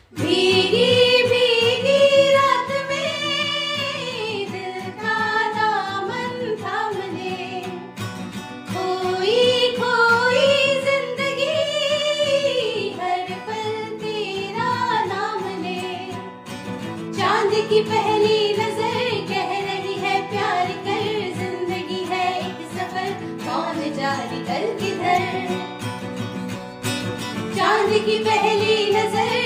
भीगी भीगी रात में दिल का दामन थामने, खोई खोई जिंदगी हर पल तेरा नाम ले। चांद की पहली नजर कह रही है प्यार कर, जिंदगी है एक सफर कौन जाने कल किधर। चांद की पहली नजर